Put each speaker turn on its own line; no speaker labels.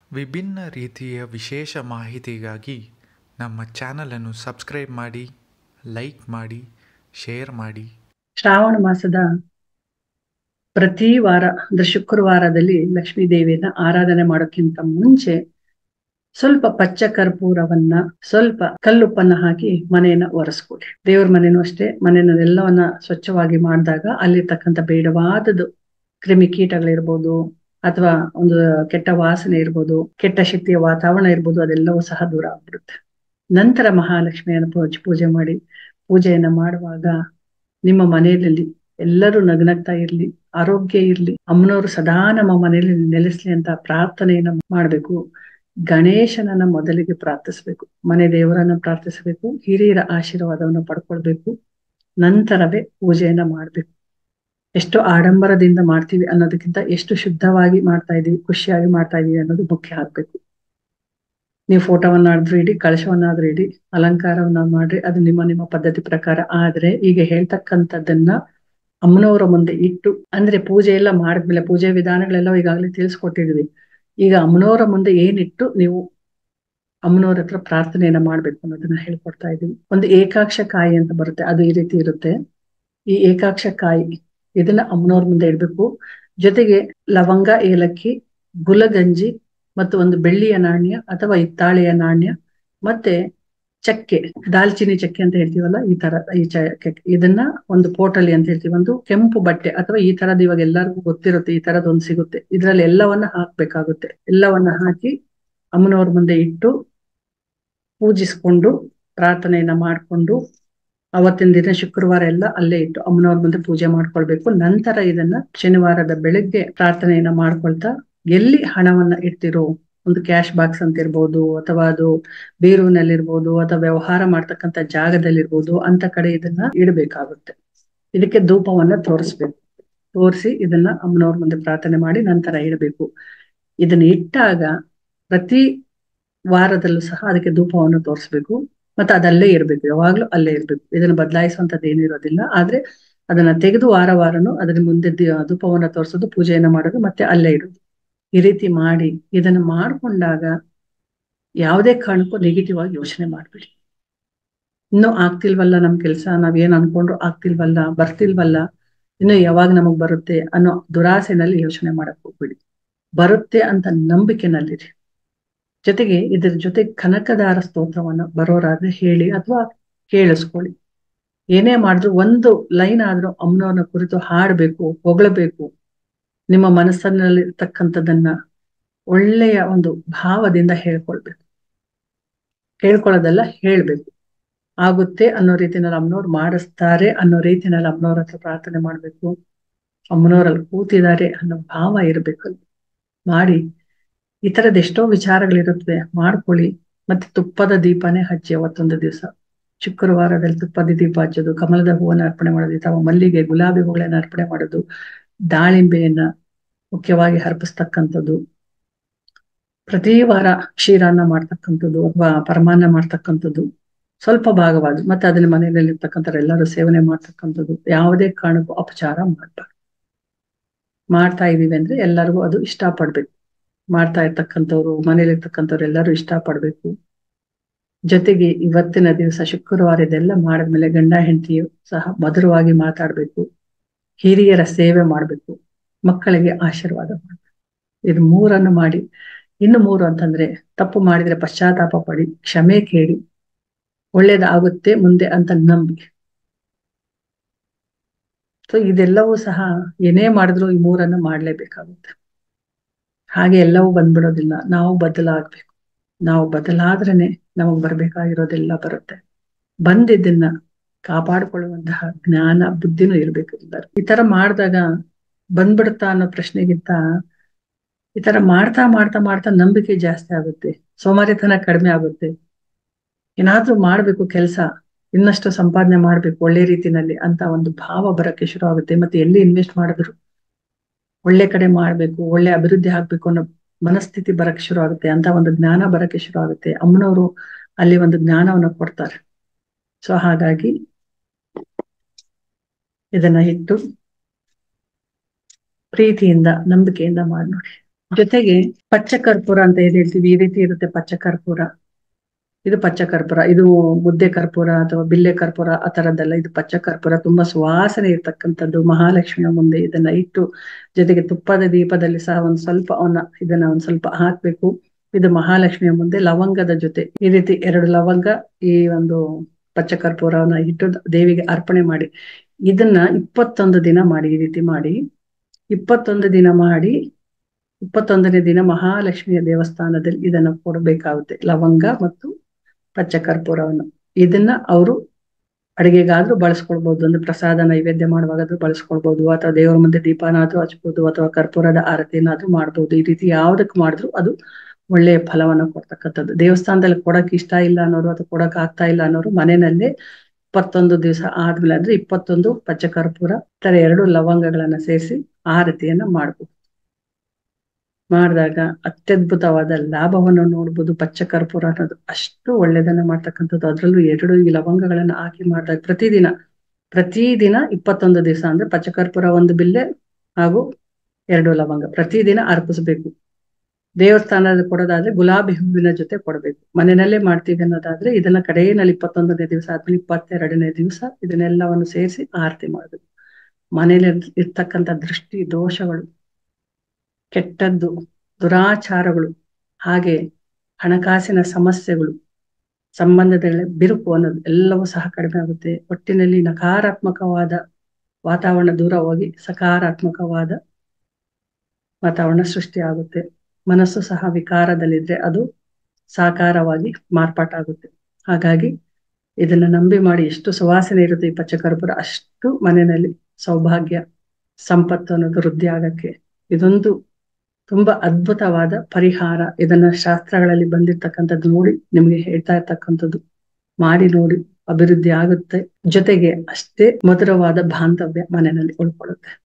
ವಿಭಿನ್ನ ರೀತಿಯ ವಿಶೇಷ ಮಾಹಿತಿಗಾಗಿ ನಮ್ಮ ಚಾನಲನ್ನು ಸಬ್ಸ್ಕ್ರೈಬ್ ಮಾಡಿ, ಲೈಕ್ ಮಾಡಿ, ಶೇರ್ ಮಾಡಿ.
ಶ್ರಾವಣ ಮಾಸದ ಪ್ರತಿ ವಾರ ಅಂದ್ರೆ ಶುಕ್ರವಾರದಲ್ಲಿ ಲಕ್ಷ್ಮೀ ದೇವಿಯನ್ನ ಆರಾಧನೆ ಮಾಡೋಕ್ಕಿಂತ ಮುಂಚೆ ಸ್ವಲ್ಪ ಪಚ್ಚ ಕರ್ಪೂರವನ್ನ, ಸ್ವಲ್ಪ ಕಲ್ಲುಪ್ಪನ್ನ ಹಾಕಿ ಮನೆಯನ್ನ ಒರೆಸ್ಕೊಡಿ. ದೇವ್ರ ಮನೆನೂ ಅಷ್ಟೇ, ಮನೆಯನ್ನೆಲ್ಲವನ್ನ ಸ್ವಚ್ಛವಾಗಿ ಮಾಡಿದಾಗ ಅಲ್ಲಿರ್ತಕ್ಕಂಥ ಬೇಡವಾದದ್ದು ಕ್ರಿಮಿಕೀಟಗಳಿರ್ಬೋದು, ಅಥವಾ ಒಂದು ಕೆಟ್ಟ ವಾಸನೆ ಇರ್ಬೋದು, ಕೆಟ್ಟ ಶಕ್ತಿಯ ವಾತಾವರಣ ಇರ್ಬೋದು, ಅದೆಲ್ಲವೂ ಸಹ ದೂರ ಆಗ್ಬಿಡುತ್ತೆ. ನಂತರ ಮಹಾಲಕ್ಷ್ಮಿಯನ್ನು ಪೂಜೆ ಮಾಡಿ, ಪೂಜೆಯನ್ನ ಮಾಡುವಾಗ ನಿಮ್ಮ ಮನೆಯಲ್ಲಿ ಎಲ್ಲರೂ ನಗ್ನಗ್ತಾ ಇರ್ಲಿ, ಆರೋಗ್ಯ ಇರ್ಲಿ, ಅಮ್ಮನವರು ಸದಾ ನಮ್ಮ ಮನೆಯಲ್ಲಿ ನೆಲೆಸ್ಲಿ ಅಂತ ಪ್ರಾರ್ಥನೆಯನ್ನ ಮಾಡ್ಬೇಕು. ಗಣೇಶನನ್ನ ಮೊದಲಿಗೆ ಪ್ರಾರ್ಥಿಸ್ಬೇಕು, ಮನೆ ದೇವರನ್ನ ಪ್ರಾರ್ಥಿಸ್ಬೇಕು, ಹಿರಿಯರ ಆಶೀರ್ವಾದವನ್ನ ಪಡ್ಕೊಳ್ಬೇಕು. ನಂತರವೇ ಪೂಜೆಯನ್ನ ಮಾಡ್ಬೇಕು. ಎಷ್ಟು ಆಡಂಬರದಿಂದ ಮಾಡ್ತೀವಿ ಅನ್ನೋದಕ್ಕಿಂತ ಎಷ್ಟು ಶುದ್ಧವಾಗಿ ಮಾಡ್ತಾ ಇದೀವಿ, ಖುಷಿಯಾಗಿ ಮಾಡ್ತಾ ಇದೀವಿ ಅನ್ನೋದು ಮುಖ್ಯ ಆಗ್ಬೇಕು. ನೀವು ಫೋಟೋವನ್ನಾದ್ರೂ ಇಡಿ, ಕಳಶವನ್ನಾದ್ರೂ ಇಡಿ, ಅಲಂಕಾರವನ್ನ ಮಾಡ್ರಿ, ಅದು ನಿಮ್ಮ ನಿಮ್ಮ ಪದ್ಧತಿ ಪ್ರಕಾರ. ಆದ್ರೆ ಈಗ ಹೇಳ್ತಕ್ಕಂಥದ್ದನ್ನ ಅಮ್ಮನವರ ಮುಂದೆ ಇಟ್ಟು, ಅಂದ್ರೆ ಪೂಜೆ ಎಲ್ಲ ಮಾಡಿದ್ಮೇಲೆ ಪೂಜೆ ವಿಧಾನಗಳೆಲ್ಲ ಈಗಾಗಲೇ ತಿಳಿಸ್ಕೊಟ್ಟಿದ್ವಿ. ಈಗ ಅಮ್ಮನವರ ಮುಂದೆ ಏನಿಟ್ಟು ನೀವು ಅಮ್ಮನವ್ರ ಹತ್ರ ಪ್ರಾರ್ಥನೆಯನ್ನ ಮಾಡ್ಬೇಕು ಅನ್ನೋದನ್ನ ಹೇಳ್ಕೊಡ್ತಾ ಇದೀವಿ. ಒಂದು ಏಕಾಕ್ಷ ಕಾಯಿ ಅಂತ ಬರುತ್ತೆ, ಅದು ಈ ರೀತಿ ಇರುತ್ತೆ. ಈ ಏಕಾಕ್ಷ ಕಾಯಿ ಇದನ್ನ ಅಮ್ಮನವ್ರ ಮುಂದೆ ಇಡ್ಬೇಕು. ಜೊತೆಗೆ ಲವಂಗ, ಏಲಕ್ಕಿ, ಗುಲಗಂಜಿ ಮತ್ತು ಒಂದು ಬೆಳ್ಳಿಯ ನಾಣ್ಯ ಅಥವಾ ಹಿತ್ತಾಳೆಯ ನಾಣ್ಯ, ಮತ್ತೆ ಚಕ್ಕೆ, ದಾಲ್ಚಿನ್ನಿ ಚಕ್ಕೆ ಅಂತ ಹೇಳ್ತೀವಲ್ಲ, ಈ ತರ ಇದನ್ನ ಒಂದು ಪೋಟಲಿ ಅಂತ ಹೇಳ್ತೀವಿ, ಒಂದು ಕೆಂಪು ಬಟ್ಟೆ ಅಥವಾ ಈ ತರದ್ ಇವಾಗ ಎಲ್ಲರಿಗೂ ಗೊತ್ತಿರುತ್ತೆ, ಈ ತರದ್ ಒಂದು ಸಿಗುತ್ತೆ, ಇದ್ರಲ್ಲಿ ಎಲ್ಲವನ್ನ ಹಾಕ್ಬೇಕಾಗುತ್ತೆ. ಎಲ್ಲವನ್ನ ಹಾಕಿ ಅಮ್ಮನವ್ರ ಮುಂದೆ ಇಟ್ಟು ಪೂಜಿಸ್ಕೊಂಡು ಪ್ರಾರ್ಥನೆಯನ್ನ ಮಾಡ್ಕೊಂಡು, ಅವತ್ತಿನ ದಿನ ಶುಕ್ರವಾರ ಎಲ್ಲ ಅಲ್ಲೇ ಇಟ್ಟು ಅಮ್ಮನವ್ರ ಮುಂದೆ ಪೂಜೆ ಮಾಡ್ಕೊಳ್ಬೇಕು. ನಂತರ ಇದನ್ನ ಶನಿವಾರದ ಬೆಳಗ್ಗೆ ಪ್ರಾರ್ಥನೆಯನ್ನ ಮಾಡ್ಕೊಳ್ತಾ, ಎಲ್ಲಿ ಹಣವನ್ನ ಇಡ್ತಿರೋ, ಒಂದು ಕ್ಯಾಶ್ ಬಾಕ್ಸ್ ಅಂತ ಇರ್ಬೋದು, ಅಥವಾ ಅದು ಬೀರುನಲ್ಲಿರ್ಬೋದು, ಅಥವಾ ವ್ಯವಹಾರ ಮಾಡ್ತಕ್ಕಂಥ ಜಾಗದಲ್ಲಿರ್ಬೋದು, ಅಂತ ಕಡೆ ಇದನ್ನ ಇಡಬೇಕಾಗುತ್ತೆ. ಇದಕ್ಕೆ ಧೂಪವನ್ನ ತೋರಿಸಿ ಇದನ್ನ ಅಮ್ಮನವ್ರ ಮುಂದೆ ಪ್ರಾರ್ಥನೆ ಮಾಡಿ ನಂತರ ಇಡಬೇಕು. ಇದನ್ನ ಇಟ್ಟಾಗ ಪ್ರತಿ ವಾರದಲ್ಲೂ ಸಹ ಅದಕ್ಕೆ ಧೂಪವನ್ನು ತೋರಿಸ್ಬೇಕು, ಮತ್ತೆ ಅದಲ್ಲೇ ಇರ್ಬೇಕು, ಯಾವಾಗ್ಲೂ ಅಲ್ಲೇ ಇರ್ಬೇಕು. ಇದನ್ನ ಬದಲಾಯಿಸುವಂತದ್ದು ಏನಿರೋದಿಲ್ಲ. ಆದ್ರೆ ಅದನ್ನ ತೆಗೆದು ವಾರನೂ ಅದರ ಮುಂದೆ ಧೂಪವನ್ನ ತೋರಿಸೋದು, ಪೂಜೆಯನ್ನ ಮಾಡೋದು, ಮತ್ತೆ ಅಲ್ಲೇ ಇಡೋದು. ಈ ರೀತಿ ಮಾಡಿ ಇದನ್ನ ಮಾಡ್ಕೊಂಡಾಗ ಯಾವುದೇ ಕಾರಣಕ್ಕೂ ನೆಗೆಟಿವ್ ಆಗಿ ಯೋಚನೆ ಮಾಡ್ಬೇಡಿ. ಇನ್ನೂ ಆಗ್ತಿಲ್ವಲ್ಲ ನಮ್ ಕೆಲ್ಸ, ನಾವೇನ್ ಅನ್ಕೊಂಡ್ರು ಆಗ್ತಿಲ್ವಲ್ಲ, ಬರ್ತಿಲ್ವಲ್ಲ, ಇನ್ನು ಯಾವಾಗ ನಮಗ್ ಬರುತ್ತೆ ಅನ್ನೋ ದುರಾಸೆನಲ್ಲಿ ಯೋಚನೆ ಮಾಡಕ್ ಹೋಗ್ಬೇಡಿ. ಬರುತ್ತೆ ಅಂತ ನಂಬಿಕೆನಲ್ಲಿರಿ. ಜೊತೆಗೆ ಇದ್ರ ಜೊತೆ ಕನಕದಾರ ಸ್ತೋತ್ರವನ್ನ ಬರೋರಾದ್ರೆ ಹೇಳಿ ಅಥವಾ ಕೇಳಿಸ್ಕೊಳ್ಳಿ. ಏನೇ ಮಾಡಿದ್ರು ಒಂದು ಲೈನ್ ಆದ್ರೂ ಅಮ್ಮನವ್ರನ್ನ ಕುರಿತು ಹಾಡ್ಬೇಕು, ಹೊಗಳಬೇಕು. ನಿಮ್ಮ ಮನಸ್ಸಲ್ಲಿರ್ತಕ್ಕಂಥದ್ದನ್ನ ಒಳ್ಳೆಯ ಒಂದು ಭಾವದಿಂದ ಹೇಳ್ಕೊಳ್ಳೋದೆಲ್ಲ ಹೇಳ್ಬೇಕು. ಆಗುತ್ತೆ ಅನ್ನೋ ರೀತಿನಲ್ಲಿ ಅಮ್ಮನವ್ರು ಮಾಡಿಸ್ತಾರೆ ಅನ್ನೋ ರೀತಿನಲ್ಲಿ ಅಮ್ಮನವ್ರ ಹತ್ರ ಪ್ರಾರ್ಥನೆ ಮಾಡ್ಬೇಕು. ಅಮ್ಮನವರಲ್ಲಿ ಕೂತಿದ್ದಾರೆ ಅನ್ನೋ ಭಾವ ಇರ್ಬೇಕು. ಮಾಡಿ ಈ ತರದ ಎಷ್ಟೋ ವಿಚಾರಗಳಿರುತ್ತವೆ, ಮಾಡ್ಕೊಳ್ಳಿ. ಮತ್ತೆ ತುಪ್ಪದ ದೀಪನೇ ಹಚ್ಚಿ ಅವತ್ತೊಂದು ದಿವಸ ಶುಕ್ರವಾರದಲ್ಲಿ ತುಪ್ಪದ ದೀಪ ಹಚ್ಚೋದು, ಕಮಲದ ಹೂವನ್ನ ಅರ್ಪಣೆ ಮಾಡೋದು, ಅಥವಾ ಮಲ್ಲಿಗೆ, ಗುಲಾಬಿ ಹೂಗಳನ್ನ ಅರ್ಪಣೆ ಮಾಡೋದು, ದಾಳಿಂಬೆಯನ್ನ ಮುಖ್ಯವಾಗಿ ಅರ್ಪಿಸ್ತಕ್ಕಂಥದ್ದು, ಪ್ರತಿ ವಾರ ಕ್ಷೀರಾನ್ನ ಮಾಡ್ತಕ್ಕಂಥದ್ದು ಅಥವಾ ಪರಮಾನ್ನ ಮಾಡ್ತಕ್ಕಂಥದ್ದು, ಸ್ವಲ್ಪ ಭಾಗವಾಗಿ ಮತ್ತೆ ಅದನ್ನ ಮನೆಯಲ್ಲಿ ಇರ್ತಕ್ಕಂಥವ್ರೆಲ್ಲರೂ ಸೇವನೆ ಮಾಡ್ತಕ್ಕಂಥದ್ದು. ಯಾವುದೇ ಕಾರಣಕ್ಕೂ ಅಪಚಾರ ಮಾಡ್ಬಾರ್ದು. ಮಾಡ್ತಾ ಇದೀವಿ ಅಂದ್ರೆ ಎಲ್ಲರಿಗೂ ಅದು ಇಷ್ಟಪಡ್ಬೇಕು. ಮಾಡ್ತಾ ಇರ್ತಕ್ಕಂಥವ್ರು, ಮನೇಲಿ ಇರ್ತಕ್ಕಂಥವ್ರು ಎಲ್ಲರೂ ಇಷ್ಟಪಡ್ಬೇಕು. ಜೊತೆಗೆ ಇವತ್ತಿನ ದಿವಸ ಶುಕ್ರವಾರ ಇದೆಲ್ಲ ಮಾಡಿದ್ಮೇಲೆ ಗಂಡ ಹೆಂಡತಿಯು ಸಹ ಮಧುರವಾಗಿ ಮಾತಾಡ್ಬೇಕು, ಹಿರಿಯರ ಸೇವೆ ಮಾಡ್ಬೇಕು, ಮಕ್ಕಳಿಗೆ ಆಶೀರ್ವಾದ ಮಾಡ್ಬೇಕು. ಇದು ಮೂರನ್ನು ಮಾಡಿ. ಇನ್ನು ಮೂರು ಅಂತಂದ್ರೆ, ತಪ್ಪು ಮಾಡಿದ್ರೆ ಪಶ್ಚಾತ್ತಾಪ ಪಡಿ, ಕ್ಷಮೆ ಕೇಳಿ, ಒಳ್ಳೇದಾಗುತ್ತೆ ಮುಂದೆ ಅಂತ ನಂಬಿ. ಸೊ ಇದೆಲ್ಲವೂ ಸಹ ಏನೇ ಮಾಡಿದ್ರು ಈ ಮೂರನ್ನು ಮಾಡ್ಲೇಬೇಕಾಗುತ್ತೆ. ಹಾಗೆ ಎಲ್ಲವೂ ಬಂದ್ಬಿಡೋದಿಲ್ಲ, ನಾವು ಬದಲಾಗ್ಬೇಕು. ನಾವು ಬದಲಾದ್ರೇನೆ ನಮಗ್ ಬರ್ಬೇಕಾಗಿರೋದೆಲ್ಲ ಬರುತ್ತೆ. ಬಂದಿದ್ದನ್ನ ಕಾಪಾಡಿಕೊಳ್ಳುವಂತಹ ಜ್ಞಾನ, ಬುದ್ಧಿನೂ ಇರ್ಬೇಕು ಎಲ್ಲರೂ. ಈ ತರ ಮಾಡಿದಾಗ ಬಂದ್ಬಿಡುತ್ತಾ ಅನ್ನೋ ಪ್ರಶ್ನೆಗಿಂತ, ಈ ತರ ಮಾಡ್ತಾ ಮಾಡ್ತಾ ಮಾಡ್ತಾ ನಂಬಿಕೆ ಜಾಸ್ತಿ ಆಗುತ್ತೆ, ಸೋಮಾರಿತನ ಕಡಿಮೆ ಆಗುತ್ತೆ. ಏನಾದ್ರೂ ಮಾಡ್ಬೇಕು ಕೆಲಸ, ಇನ್ನಷ್ಟು ಸಂಪಾದನೆ ಮಾಡ್ಬೇಕು ಒಳ್ಳೆ ರೀತಿನಲ್ಲಿ ಅಂತ ಒಂದು ಭಾವ ಬರಕ್ಕೆ ಶುರು ಆಗುತ್ತೆ. ಮತ್ತೆ ಎಲ್ಲಿ ಇನ್ವೆಸ್ಟ್ ಮಾಡಿದ್ರು ಒಳ್ಳೆ ಕಡೆ ಮಾಡ್ಬೇಕು, ಒಳ್ಳೆ ಅಭಿವೃದ್ಧಿ ಆಗ್ಬೇಕು ಅನ್ನೋ ಮನಸ್ಥಿತಿ ಬರಕ್ಕೆ ಶುರು ಆಗುತ್ತೆ, ಅಂತ ಒಂದು ಜ್ಞಾನ ಬರಕ್ಕೆ ಶುರು ಆಗುತ್ತೆ. ಅಮ್ಮನವರು ಅಲ್ಲಿ ಒಂದು ಜ್ಞಾನವನ್ನು ಕೊಡ್ತಾರೆ. ಸೊ ಹಾಗಾಗಿ ಇದನ್ನ ಇಟ್ಟು ಪ್ರೀತಿಯಿಂದ, ನಂಬಿಕೆಯಿಂದ ಮಾಡಿ ನೋಡಿ. ಜೊತೆಗೆ ಪಚ್ಚ ಕರ್ಪೂರ ಅಂತ ಏನ್ ಹೇಳ್ತೀವಿ, ಈ ರೀತಿ ಇರುತ್ತೆ ಪಚ್ಚ ಕರ್ಪೂರ. ಇದು ಪಚ್ಚ ಕರ್ಪೂರ, ಇದು ಮುದ್ದೆ ಕರ್ಪೂರ ಅಥವಾ ಬಿಲ್ಲೆ ಕರ್ಪೂರ ಆ ತರದ್ದೆಲ್ಲ. ಇದು ಪಚ್ಚ ಕರ್ಪೂರ ತುಂಬಾ ಸುವಾಸನೆ ಇರ್ತಕ್ಕಂಥದ್ದು. ಮಹಾಲಕ್ಷ್ಮಿಯ ಮುಂದೆ ಇದನ್ನ ಇಟ್ಟು, ಜೊತೆಗೆ ತುಪ್ಪದ ದೀಪದಲ್ಲಿ ಸಹ ಇದನ್ನ ಒಂದ್ ಸ್ವಲ್ಪ ಹಾಕ್ಬೇಕು. ಇದು ಮಹಾಲಕ್ಷ್ಮಿಯ ಮುಂದೆ ಲವಂಗದ ಜೊತೆ ಈ ರೀತಿ 2 ಲವಂಗ, ಈ ಒಂದು ಪಚ್ಚ ಕರ್ಪೂರವನ್ನ ಇಟ್ಟು ದೇವಿಗೆ ಅರ್ಪಣೆ ಮಾಡಿ, ಇದನ್ನ 21 ದಿನ ಮಾಡಿ. ಈ ರೀತಿ ಮಾಡಿ 21 ದಿನ ಮಾಡಿ 21ನೇ ದಿನ ಮಹಾಲಕ್ಷ್ಮಿಯ ದೇವಸ್ಥಾನದಲ್ಲಿ ಇದನ್ನ ಕೊಡಬೇಕಾಗುತ್ತೆ, ಲವಂಗ ಮತ್ತು ಪಚ್ಚ ಕರ್ಪೂರವನ್ನು. ಇದನ್ನ ಅವರು ಅಡಿಗೆಗಾದ್ರೂ ಬಳಸ್ಕೊಳ್ಬಹುದು, ಅಂದ್ರೆ ಪ್ರಸಾದ ನೈವೇದ್ಯ ಮಾಡುವಾಗಾದ್ರೂ ಬಳಸ್ಕೊಳ್ಬಹುದು, ಅಥವಾ ದೇವರ ಮುಂದೆ ದೀಪನಾದ್ರೂ ಹಚ್ಬಹುದು, ಅಥವಾ ಕರ್ಪೂರದ ಆರತಿಯನ್ನಾದ್ರೂ ಮಾಡ್ಬೋದು. ಈ ರೀತಿ ಯಾವ್ದಕ್ ಮಾಡಿದ್ರು ಅದು ಒಳ್ಳೆಯ ಫಲವನ್ನ ಕೊಡ್ತಕ್ಕಂಥದ್ದು. ದೇವಸ್ಥಾನದಲ್ಲಿ ಕೊಡಕ್ ಇಷ್ಟ ಇಲ್ಲ ಅನ್ನೋರು ಅಥವಾ ಕೊಡಕ್ ಆಗ್ತಾ ಇಲ್ಲ ಅನ್ನೋರು ಮನೆಯಲ್ಲೇ 21 ದಿವಸ ಆದ್ಮೇಲೆ, ಅಂದ್ರೆ 21 ಪಚ್ಚ ಕರ್ಪೂರ 2 ಲವಂಗಗಳನ್ನ ಸೇರಿಸಿ ಆರತಿಯನ್ನ ಮಾಡ್ಬೋದು. ಮಾಡಿದಾಗ ಅತ್ಯದ್ಭುತವಾದ ಲಾಭವನ್ನು ನೋಡ್ಬೋದು. ಪಚ್ಚ ಕರ್ಪೂರ ಅನ್ನೋದು ಅಷ್ಟು ಒಳ್ಳೇದನ್ನ ಮಾಡ್ತಕ್ಕಂಥದ್ದು. ಅದ್ರಲ್ಲೂ 2 ಈ ಲವಂಗಗಳನ್ನ ಹಾಕಿ ಮಾಡಿದಾಗ ಪ್ರತಿದಿನ 21 ದಿವಸ, ಅಂದ್ರೆ ಪಚ್ಚ ಕರ್ಪೂರ 1 ಬಿಲ್ಲೆ ಹಾಗೂ 2 ಲವಂಗ ಪ್ರತಿದಿನ ಅರ್ಪಿಸ್ಬೇಕು. ದೇವಸ್ಥಾನದ ಕೊಡೋದಾದ್ರೆ ಗುಲಾಬಿ ಹೂವಿನ ಜೊತೆ ಕೊಡ್ಬೇಕು. ಮನೆಯಲ್ಲೇ ಮಾಡ್ತೀವಿ ಅನ್ನೋದಾದ್ರೆ ಇದನ್ನ ಕಡೆಯಲ್ಲಿ 21ನೇ ದಿವಸ ಆದ್ಮೇಲೆ 22ನೇ ದಿವಸ ಇದನ್ನೆಲ್ಲವನ್ನು ಸೇರಿಸಿ ಆರತಿ ಮಾಡ್ಬೇಕು. ಮನೇಲಿ ಇರ್ತಕ್ಕಂಥ ದೃಷ್ಟಿ ದೋಷಗಳು, ಕೆಟ್ಟದ್ದು, ದುರಾಚಾರಗಳು, ಹಾಗೆ ಹಣಕಾಸಿನ ಸಮಸ್ಯೆಗಳು, ಸಂಬಂಧಗಳ ಬಿರುಕು ಅನ್ನೋದು ಎಲ್ಲವೂ ಸಹ ಕಡಿಮೆ ಆಗುತ್ತೆ. ಒಟ್ಟಿನಲ್ಲಿ ನಕಾರಾತ್ಮಕವಾದ ವಾತಾವರಣ ದೂರ ಹೋಗಿ ಸಕಾರಾತ್ಮಕವಾದ ವಾತಾವರಣ ಸೃಷ್ಟಿ ಆಗುತ್ತೆ. ಮನಸ್ಸು ಸಹ ವಿಕಾರದಲ್ಲಿದ್ರೆ ಅದು ಸಾಕಾರವಾಗಿ ಮಾರ್ಪಾಟಾಗುತ್ತೆ. ಹಾಗಾಗಿ ಇದನ್ನ ನಂಬಿ ಮಾಡಿ. ಎಷ್ಟು ಸುವಾಸನೆ ಇರುತ್ತೆ ಈ ಪಚ್ಚಕರ್ಪೂರ, ಅಷ್ಟು ಮನೆಯಲ್ಲಿ ಸೌಭಾಗ್ಯ ಸಂಪತ್ತು ಅನ್ನೋದು ವೃದ್ಧಿ ಆಗಕ್ಕೆ ಇದೊಂದು ತುಂಬಾ ಅದ್ಭುತವಾದ ಪರಿಹಾರ. ಇದನ್ನ ಶಾಸ್ತ್ರಗಳಲ್ಲಿ ಬಂದಿರ್ತಕ್ಕಂಥದ್ದು ನೋಡಿ ನಿಮ್ಗೆ ಹೇಳ್ತಾ ಇರ್ತಕ್ಕಂಥದ್ದು. ಮಾಡಿ ನೋಡಿ, ಅಭಿವೃದ್ಧಿ ಆಗುತ್ತೆ. ಜೊತೆಗೆ ಅಷ್ಟೇ ಮಧುರವಾದ ಬಾಂಧವ್ಯ ಮನೆಯಲ್ಲಿ ಉಳ್ಕೊಳ್ಳುತ್ತೆ.